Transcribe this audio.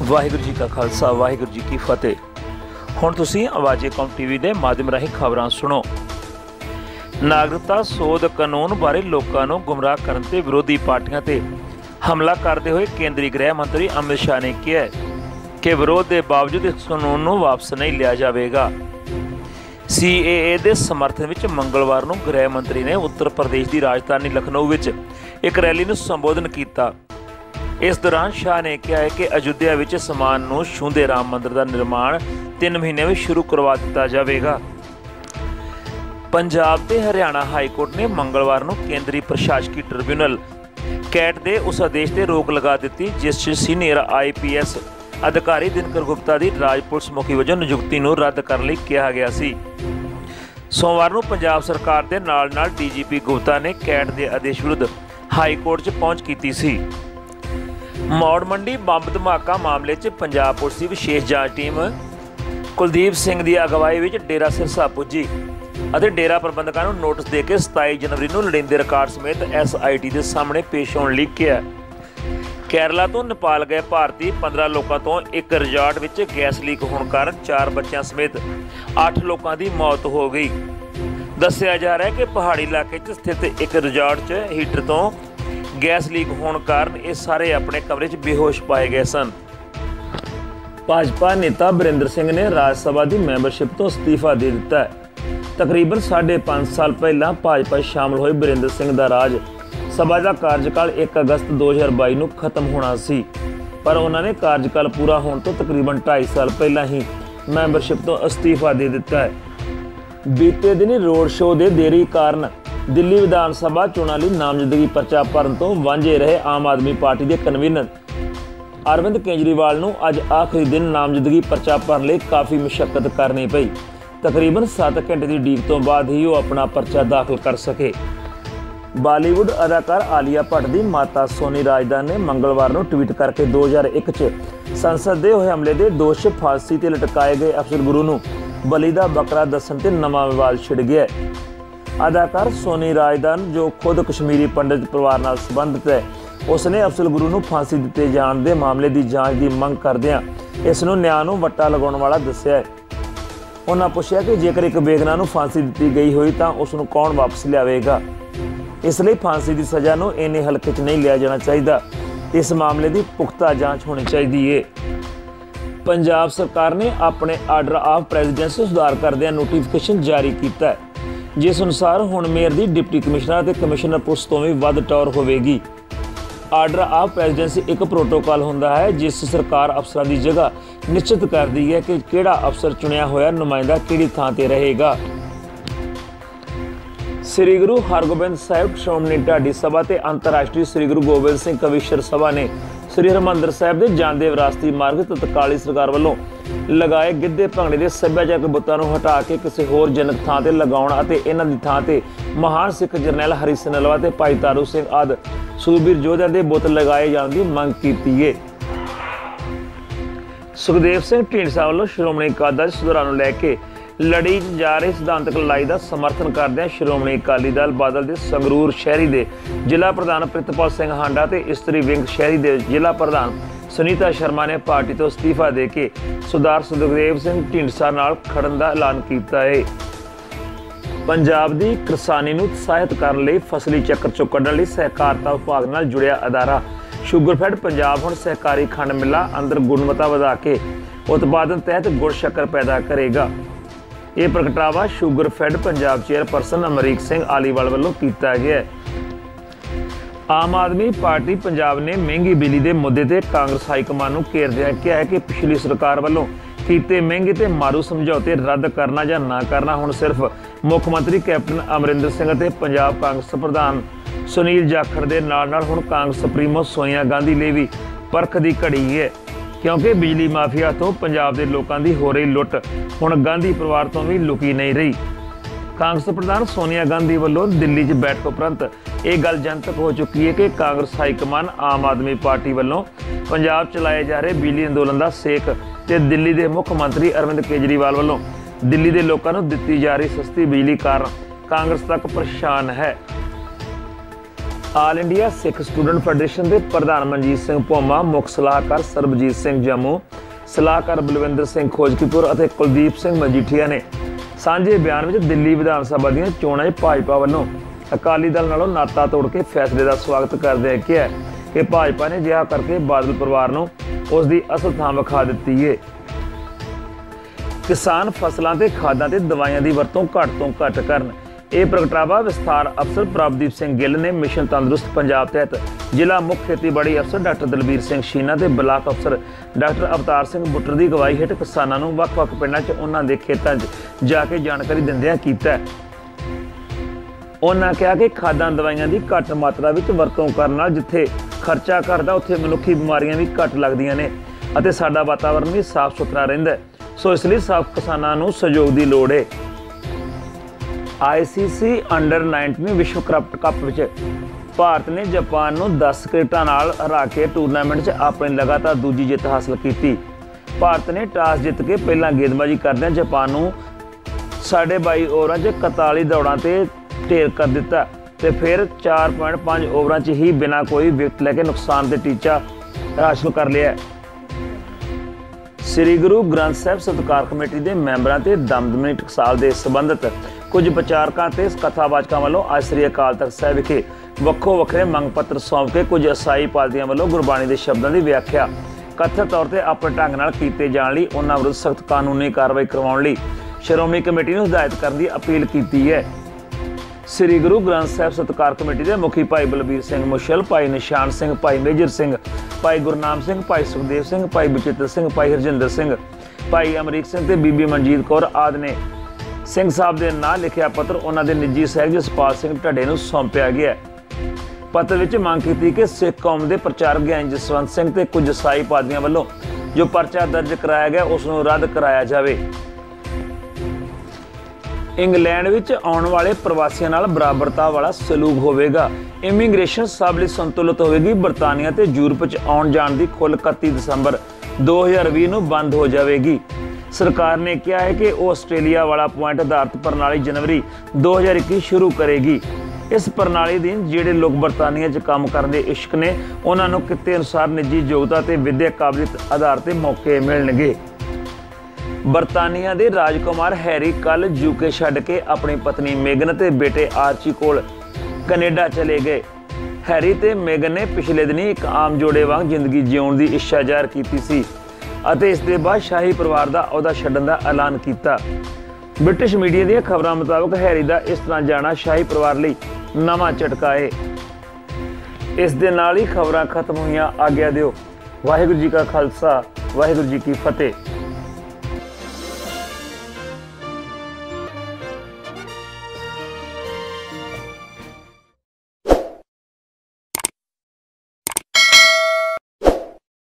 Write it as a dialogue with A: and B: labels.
A: वाहिगुरू जी का खालसा वाहिगुरू जी की फतेह। हुण तुसीं आवाज़े कौम टीवी के माध्यम राਹੀਂ खबरां सुनो। नागरिकता सोध कानून बारे लोगों को गुमराह करने ते विरोधी पार्टियां ते हमला करते हुए केंद्रीय गृह मंत्री अमित शाह ने कहा कि विरोध के बावजूद इस कानून को वापस नहीं लिया जाएगा। CAA के समर्थन में मंगलवार को गृह मंत्री ने उत्तर प्रदेश की राजधानी लखनऊ में एक रैली को संबोधन किया। इस दौरान शाह ने कहा है कि अयोध्या में समान को छूंदे राम मंदिर का निर्माण 3 महीने में शुरू करवा दिता जाएगा। पंजाब ते हरियाणा हाईकोर्ट ने मंगलवार को केंद्रीय प्रशासकीय ट्रिब्यूनल कैट के उस आदेश से रोक लगा दी जिस सीनियर IPS अधिकारी दिनकर गुप्ता की राज पुलिस मुखी वजों नियुक्ति को रद्द करने लिए कहा गया सी। सोमवार को पंजाब सरकार के नाल DGP गुप्ता ने कैट के आदेश विरुद्ध हाईकोर्ट च पहुंच की सी। मौड़ मंडी बंब धमाका मामले च पंजाब पुलिस की विशेष जांच टीम कुलदीप सिंह की अगवाई में डेरा सिरसा पुजी और डेरा प्रबंधकों को नोटिस देकर 27 जनवरी को लोड़ींदे रिकॉर्ड समेत SIT के सामने पेश होने लिए कहा। केरला तो नेपाल गए भारतीय 15 लोगों तो एक रिजॉर्ट में गैस लीक होने कारण 4 बच्चों समेत 8 लोगों की मौत हो गई। दस्सिया जा रहा है कि पहाड़ी इलाके स्थित एक रिजॉर्ट च हीटर तो गैस लीक होने कारण ये सारे अपने कमरे च बेहोश पाए गए सन। भाजपा नेता वरिंदर सिंह ने राज्यसभा की मैंबरशिप तो अस्तीफा दे दिता है। तकरीबन 5.5 साल पहला भाजपा शामिल हुए वरिंदर सिंह का राज सभा का कार्यकाल 1 अगस्त 2022 को खत्म होना सी, पर उन्होंने कार्यकाल पूरा होने तो तकरीबन 2.5 साल पहला ही मैंबरशिप तो अस्तीफा दे दिता है। बीते दिन रोड शो के देरी कारण दिल्ली विधान सभा चोणां लई नामजदगी पर्चा भरन तो वांझे रहे आम आदमी पार्टी के कन्वीनर अरविंद केजरीवाल को अज आखिरी दिन नामजदगी पर्चा भरन लई काफ़ी मुशक्कत करनी पई। तकरीबन 7 घंटे की उड़ीक तो बाद ही वो अपना पर्चा दाखिल कर सके। बॉलीवुड अदाकार आलिया भट्ट की माता सोनी राजदान ने मंगलवार को ट्वीट करके 2001 च संसद के होए हमले के दोष फांसी ते लटकाए गए अफसर गुरु को बली का बकरा दस्सण ते नवा विवाद छिड़ गया। अदाकार सोनी राजदान जो खुद कश्मीरी पंडित परिवार नाल संबंधित है, उसने अफसल गुरु को फांसी दिते जाण दे मामले की जांच की मंग करदिआं इसनूं न्याय नूं वट्टा लगाउण वाला दस्सिआ है। उन्होंने पूछा कि जेकर एक बेगना को फांसी दी गई हुई तो उसनूं कौन वापस लियावेगा। इसलिए फांसी की सज़ा को इन्ने हल्के च नहीं लिया जाना चाहिए। इस मामले की पुख्ता जांच होनी चाहिए। पंजाब सरकार ने अपने आर्डर ऑफ प्रेजिडेंस सुधार करदिआं नोटिफिकेशन जारी किया है, जिस अनुसार हुण मेयर की डिप्टी कमिश्नर ते कमिश्नर पुलिस तो भी वध टौर होवेगी। आर्डर ऑफ प्रेजिडेंसी एक प्रोटोकॉल होंदा है जिस सरकार अफसरां की जगह निश्चित करती है कि किहड़ा अफसर चुनिया होया नुमाइंदा किहड़ी थां ते रहेगा। श्री गुरु हरगोबिंद साहिब श्रोमणी ढाडी सभा ते अंतरराष्ट्रीय श्री गुरु गोबिंद सिंह कविश्वर सभा ने श्री हरमंदर साहिब के जांदे विरासती मार्ग तत्काली सरकार वालों लगाए गिद्धे भंगड़े के सभ्याचारक बुतां नूं हटा के किसी होर जनक थां ते लगाउण अते इन्हां दी थां ते महान सिख जरनैल हरि सिंह नलवा ते भाई तारू सिंह आदि सूरबीर योद्धिआं दे बुत लगाए जाण दी मंग कीती है। सुखदेव सिंह ढींडसा वालों श्रोमणी अकाली दल सुधारां नूं लैके लड़ी जा रही सिद्धांतक लड़ाई का समर्थन करदे श्रोमणी अकाली दल बादल के संगरूर शहरी के जिला प्रधान प्रितपाल सिंह हांडा ते इस्त्री विंग शहरी के जिला प्रधान सुनीता शर्मा ने पार्टी तो अस्तीफा दे के सरदार सुखदेव सिंह ढींडसा नाल खड़न का ऐलान किया है। पंजाब की किसानी नूं उत्साहित करने लई फसली चक्कर चों कढण लई सहकारिता विभाग नाल जुड़िया अदारा शुगरफैड पंजाब हुण सहकारी खंड मिलां अंदर गुणवत्ता वधा के उत्पादन तहत गुड़ शक्कर पैदा करेगा। ये प्रगटावा शुगरफैड पंजाब चेयरपर्सन अमरीक सिंह आलीवाल वालों किया गया है। आम आदमी पार्टी पंजाब ने महंगी बिजली के मुद्दे ते कांग्रेस हाईकमान नूं घेरदिआं कहा है कि पिछली सरकार वालों कीते महंगे ते मारू समझौते रद्द करना या ना करना हुण सिर्फ मुख्यमंत्री कैप्टन अमरिंदर सिंह ते पंजाब कांग्रेस प्रधान सुनील जाखड़ दे नाल हुण कांग्रेस सुप्रीमो सोनिया गांधी लिए भी परख की घड़ी है, क्योंकि बिजली माफिया तो पंजाब के लोगों की हो रही लुट हुण गांधी परिवार तो भी लुकी नहीं रही। कांग्रेस प्रधान सोनिया गांधी वालों दिल्ली च बैठक उपरंत यह गल जनतक हो चुकी है कि कांग्रेस हाईकमान आम आदमी पार्टी वालों पंजाब चलाए जा रहे बिजली अंदोलन का सेक ते दिल्ली के मुख्यमंत्री अरविंद केजरीवाल वालों दिल्ली के लोगों को दी जा रही सस्ती बिजली कारण कांग्रेस तक परेशान है। All India Sikh student federation ਦੇ ਪ੍ਰਧਾਨ ਮਨਜੀਤ ਸਿੰਘ ਭੋਮਾ, ਮੁੱਖ ਸਲਾਹਕਾਰ ਸਰਬਜੀਤ ਸਿੰਘ ਜੰਮੂ, ਸਲਾਹਕਾਰ ਬਲਵਿੰਦਰ ਸਿੰਘ ਖੋਜਕੀਪੁਰ ਅਤੇ ਕੁਲਦੀਪ ਸਿੰਘ ਮਜੀਠੀਆ ਨੇ ਸਾਂਝੇ ਬਿਆਨ ਵਿੱਚ ਦਿੱਲੀ ਵਿਧਾਨ ਸਭਾ ਦੀਆਂ ਚੋਣਾਂ 'ਚ ਭਾਜਪਾ ਵੱਲੋਂ ਅਕਾਲੀ ਦਲ ਨਾਲੋਂ ਨਾਤਾ ਤੋੜ ਕੇ ਫੈਸਲੇ ਦਾ ਸਵਾਗਤ ਕਰਦਿਆਂ ਕਿਹਾ ਕਿ ਭਾਜਪਾ ਨੇ ਅਜਿਹਾ ਕਰਕੇ ਬਾਦਲ ਪਰਿਵਾਰ ਨੂੰ ਉਸ ਦੀ ਅਸਲ ਥਾਂ ਵਿਖਾ ਦਿੱਤੀ ਹੈ। ਕਿਸਾਨ ਫਸਲਾਂ ਤੇ ਖਾਦਾਂ ਤੇ ਦਵਾਈਆਂ ਦੀ ਵਰਤੋਂ ਘੱਟ ਤੋਂ ਘੱਟ ਕਰਨ। ਇਹ ਪ੍ਰਗਟਾਵਾ ਵਿਸਥਾਰ ਅਫਸਰ ਪ੍ਰਭਦੀਪ ਸਿੰਘ ਗਿੱਲ ਨੇ ਮਿਸ਼ਨ ਤੰਦਰੁਸਤ ਪੰਜਾਬ ਤਹਿਤ ਜ਼ਿਲ੍ਹਾ ਮੁੱਖ ਖੇਤੀਬਾੜੀ ਅਫਸਰ ਡਾਕਟਰ ਦਲਬੀਰ ਸਿੰਘ ਸ਼ੀਨਾ ਤੇ ਬਲਾਕ ਅਫਸਰ ਡਾਕਟਰ ਅਵਤਾਰ ਸਿੰਘ ਬੁੱਟਰ ਦੀ ਅਗਵਾਈ ਹੇਠ ਕਿਸਾਨਾਂ ਨੂੰ ਵੱਖ-ਵੱਖ ਪਿੰਡਾਂ 'ਚ ਉਹਨਾਂ ਦੇ ਖੇਤਾਂ 'ਚ ਜਾ ਕੇ ਜਾਣਕਾਰੀ ਦਿੰਦਿਆਂ ਕੀਤਾ। ਉਹਨਾਂ ਕਿਹਾ ਕਿ ਖਾਦਾਂ ਦਵਾਈਆਂ ਦੀ ਘੱਟ ਮਾਤਰਾ ਵਿੱਚ ਵਰਤੋਂ ਕਰਨ ਨਾਲ ਜਿੱਥੇ ਖਰਚਾ ਘੱਟਦਾ ਉੱਥੇ ਮਨੁੱਖੀ ਬਿਮਾਰੀਆਂ ਵੀ ਘੱਟ ਲੱਗਦੀਆਂ ਨੇ ਅਤੇ ਸਾਡਾ ਵਾਤਾਵਰਨ ਵੀ ਸਾਫ਼ ਸੁਥਰਾ ਰਹਿੰਦਾ। ਸੋ ਇਸ ਲਈ ਸਭ ਕਿਸਾਨਾਂ ਨੂੰ ਸਹਿਯੋਗ ਦੀ ਲੋੜ ਹੈ। ICC ਅੰਡਰ 19 ਵਿਸ਼ਵ ਕੱਪ ਵਿੱਚ ਭਾਰਤ ਨੇ ਜਾਪਾਨ ਨੂੰ 10 ਵਿਕਟਾਂ ਨਾਲ ਹਰਾ ਕੇ ਟੂਰਨਾਮੈਂਟ 'ਚ ਆਪਣੀ ਲਗਾਤਾਰ ਦੂਜੀ ਜਿੱਤ ਹਾਸਲ ਕੀਤੀ। ਭਾਰਤ ਨੇ ਟਾਸ ਜਿੱਤ ਕੇ ਪਹਿਲਾਂ ਗੇਂਦਬਾਜ਼ੀ ਕਰਦਿਆਂ ਜਾਪਾਨ ਨੂੰ 22.5 ਓਵਰਾਂ 'ਚ 41 ਦੌੜਾਂ ਤੇ ਢੇਰ ਕਰ ਦਿੱਤਾ ਤੇ ਫਿਰ 4.5 ਓਵਰਾਂ 'ਚ ਹੀ ਬਿਨਾਂ ਕੋਈ ਵਿਕਟ ਲੈ ਕੇ ਨੁਕਸਾਨ ਤੇ ਟੀਚਾ ਹਾਸਲ ਕਰ ਲਿਆ। ਸ੍ਰੀ ਗੁਰੂ ਗ੍ਰੰਥ ਸਾਹਿਬ ਸਤਿਕਾਰ ਕਮੇਟੀ ਦੇ ਮੈਂਬਰਾਂ ਤੇ ਦਮਦਮੀ ਟਕਸਾਲ ਦੇ ਸੰਬੰਧਿਤ ਕੁਝ ਵਿਚਾਰਕਾਂ ਤੇ ਕਥਾਵਾਚਕਾਂ ਵੱਲੋਂ ਅੱਜ ਸ੍ਰੀ ਅਕਾਲ ਤਖਤ ਸਾਹਿਬ ਵਿਖੇ ਵੱਖੋ ਵੱਖਰੇ ਮੰਗ ਪੱਤਰ ਸੌਂਪ ਕੇ ਕੁਝ ਈਸਾਈ ਪਾਦਰੀਆਂ ਵੱਲੋਂ ਗੁਰਬਾਣੀ ਦੇ ਸ਼ਬਦਾਂ ਦੀ ਵਿਆਖਿਆ ਕਥਿਤ ਤੌਰ ਤੇ ਆਪਣੇ ਢੰਗ ਨਾਲ ਕੀਤੇ ਜਾਣ ਲਈ ਉਹਨਾਂ ਵਿਰੁੱਧ ਸਖਤ ਕਾਨੂੰਨੀ ਕਾਰਵਾਈ ਕਰਵਾਉਣ ਲਈ ਸ਼੍ਰੋਮਣੀ ਕਮੇਟੀ ਨੂੰ ਹਦਾਇਤ ਕਰਨ ਦੀ ਅਪੀਲ ਕੀਤੀ ਹੈ। ਸ੍ਰੀ ਗੁਰੂ ਗ੍ਰੰਥ ਸਾਹਿਬ ਸਤਿਕਾਰ ਕਮੇਟੀ ਦੇ ਮੁਖੀ ਭਾਈ ਬਲਬੀਰ ਸਿੰਘ ਮੁਸ਼ਲ, ਭਾਈ ਨਿਸ਼ਾਨ ਸਿੰਘ, ਭਾਈ ਮੇਜਰ ਸਿੰਘ, ਭਾਈ ਗੁਰਨਾਮ ਸਿੰਘ, ਭਾਈ ਸੁਖਦੇਵ ਸਿੰਘ, ਭਾਈ ਬਚਿੱਤਰ ਸਿੰਘ, ਭਾਈ ਹਰਜਿੰਦਰ ਸਿੰਘ, ਭਾਈ ਅਮਰੀਕ ਸਿੰਘ ਤੇ ਬੀਬੀ ਮਨਜੀਤ ਕੌਰ ਆਦਿ ਨੇ ਸਿੰਘ ਸਾਹਿਬ ਦੇ ਨਾਂ ਲਿਖਿਆ ਪੱਤਰ ਉਹਨਾਂ ਦੇ ਨਿੱਜੀ ਸਹਿਯੋਗੀ ਜਸਪਾਲ ਸਿੰਘ ਢੱਡੇ ਨੂੰ ਸੌਂਪਿਆ ਗਿਆ। ਪੱਤਰ ਵਿੱਚ ਮੰਗ ਕੀਤੀ ਕਿ ਸਿੱਖ ਕੌਮ ਦੇ ਪ੍ਰਚਾਰਕ ਗਿਆਨੀ ਜਸਵੰਤ ਸਿੰਘ ਤੇ ਕੁਝ ਈਸਾਈ ਪਾਦਰੀਆਂ ਵੱਲੋਂ ਜੋ ਪਰਚਾ ਦਰਜ ਕਰਾਇਆ ਗਿਆ ਉਸ ਨੂੰ ਰੱਦ ਕਰਾਇਆ ਜਾਵੇ। ਇੰਗਲੈਂਡ ਵਿੱਚ ਆਉਣ ਵਾਲੇ ਪ੍ਰਵਾਸੀਆਂ ਨਾਲ ਬਰਾਬਰਤਾ ਵਾਲਾ ਸਲੂਕ ਹੋਵੇਗਾ। ਇਮੀਗ੍ਰੇਸ਼ਨ ਸਭ ਲਈ ਸੰਤੁਲਿਤ ਹੋਵੇਗੀ। ਬਰਤਾਨੀਆ ਤੇ ਯੂਰਪ 'ਚ ਆਉਣ ਜਾਣ ਦੀ ਖੁੱਲ੍ਹ 31 ਦਸੰਬਰ 2020 ਨੂੰ ਬੰਦ ਹੋ ਜਾਵੇਗੀ। ਸਰਕਾਰ ਨੇ ਕਿਹਾ ਹੈ ਕਿ ਉਹ ਆਸਟ੍ਰੇਲੀਆ ਵਾਲਾ ਪੁਆਇੰਟ ਆਧਾਰਿਤ ਪ੍ਰਣਾਲੀ ਜਨਵਰੀ 2021 ਸ਼ੁਰੂ ਕਰੇਗੀ। ਇਸ ਪ੍ਰਣਾਲੀ ਅਧੀਨ ਜਿਹੜੇ ਲੋਕ ਬਰਤਾਨੀਆ 'ਚ ਕੰਮ ਕਰਨ ਦੇ ਇਛੁਕ ਨੇ ਉਹਨਾਂ ਨੂੰ ਕਿੱਤੇ ਅਨੁਸਾਰ ਨਿੱਜੀ ਯੋਗਤਾ ਤੇ ਵਿਦਿਅਕ ਕਾਬਲੀਅਤ ਆਧਾਰ ਤੇ ਮੌਕੇ ਮਿਲਣਗੇ। ਬਰਤਾਨੀਆ ਦੇ ਰਾਜਕੁਮਾਰ ਹੈਰੀ ਕੱਲ UK ਛੱਡ ਕੇ ਆਪਣੀ ਪਤਨੀ ਮੇਗਨ ਤੇ ਬੇਟੇ ਆਰਚੀ ਕੋਲ ਕੈਨੇਡਾ ਚਲੇ ਗਏ। ਹੈਰੀ ਤੇ ਮੇਗਨ ਨੇ ਪਿਛਲੇ ਦਿਨੀ ਇੱਕ ਆਮ ਜੋੜੇ ਵਾਂਗ ਜ਼ਿੰਦਗੀ ਜਿਉਣ ਦੀ ਇੱਛਾ ਜ਼ਾਹਰ ਕੀਤੀ ਸੀ ਅਤੇ ਇਸ ਦੇ ਬਾਅਦ ਸ਼ਾਹੀ ਪਰਿਵਾਰ ਦਾ ਅਹੁਦਾ ਛੱਡਣ ਦਾ ਐਲਾਨ ਕੀਤਾ। ਬ੍ਰਿਟਿਸ਼ ਮੀਡੀਆ ਦੀਆਂ ਖਬਰਾਂ ਮੁਤਾਬਕ ਹੈਰੀ ਦਾ ਇਸ ਤਰ੍ਹਾਂ ਜਾਣਾ ਸ਼ਾਹੀ ਪਰਿਵਾਰ ਲਈ ਨਵਾਂ ਝਟਕਾ ਹੈ। ਇਸ ਦੇ ਨਾਲ ਹੀ ਖਬਰਾਂ ਖਤਮ ਹੋਈਆਂ। ਆਗਿਆ ਦਿਓ। ਵਾਹਿਗੁਰੂ ਜੀ ਕਾ ਖਾਲਸਾ, ਵਾਹਿਗੁਰੂ ਜੀ ਕੀ ਫਤਿਹ।